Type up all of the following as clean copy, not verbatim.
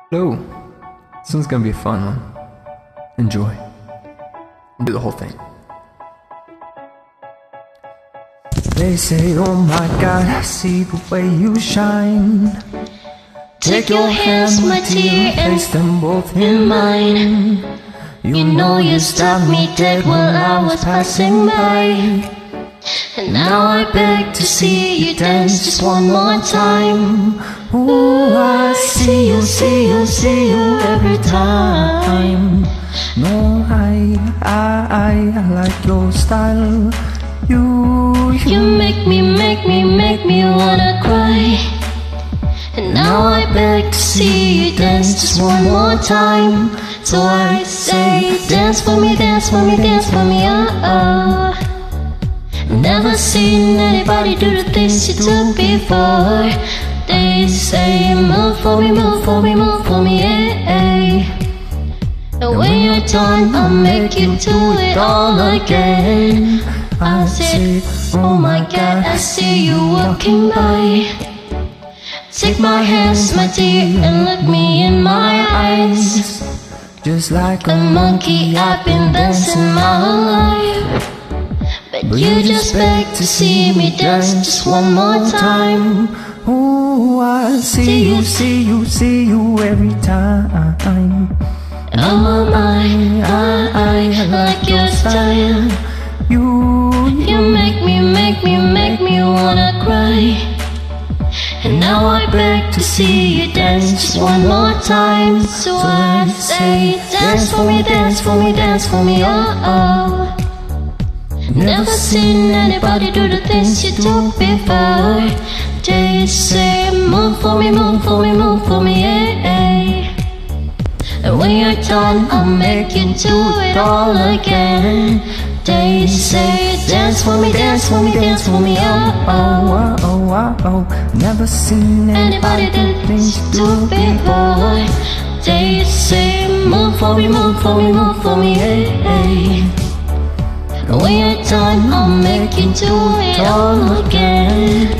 Hello. This one's gonna be a fun one. Enjoy. Do the whole thing. They say, oh my God, I see the way you shine. Take your hands, my dear, and place them both in mine. You know you stopped me dead while I was passing by. And now I beg to see you dance just one more time. Ooh, I see you, see you, see you every time. No, I like your style. You make me wanna cry. And now I beg to see you dance just one more time. So I say, dance for me, dance for me, dance for me, oh. Never seen anybody do the things you do before. They say, move for me, move for me, move for me, yeah. And when you're done, I'll make you do it all again. I said, oh my God, I see you walking by. Take my hands, my dear, and look me in my eyes. Just like A monkey, I've been dancing my whole life. But you just beg to see me dance just one more time. Ooh, I see you, see you, see you every time. Oh my, I like your style. You make me wanna cry. And now I beg to see you dance just one more time. So I say, dance for me, dance for me, dance for me, oh oh. Never seen anybody do the things you do before. They say, move for me, move for me, move for me, yeah. And when you're done, I'll make you do it all again. They say, dance for me, dance for me, dance for me, oh oh. Never seen Anybody do the things you do before. They say, move for me, move for me, move for me, yeah. And when you're done, I'll make you do it all again.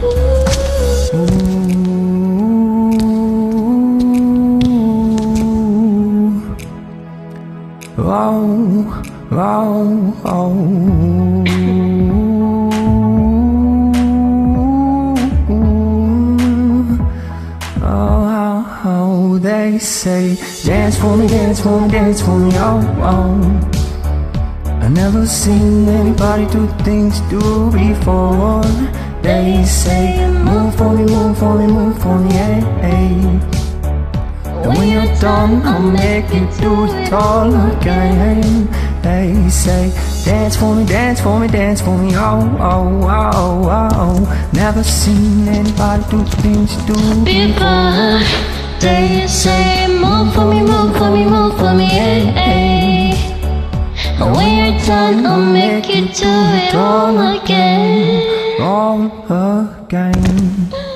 They say, dance for me, dance for me, dance for me, oh. I never seen anybody do things do before. They say, move for me, move for me, move for me, yeah. And when you're done, I'll make you do it all again. They say, dance for me, dance for me, dance for me, oh. Never seen anybody do things do Before they say, move for me, move for me, move for me, yeah. And when you're done, I'll make you do it all again. all again.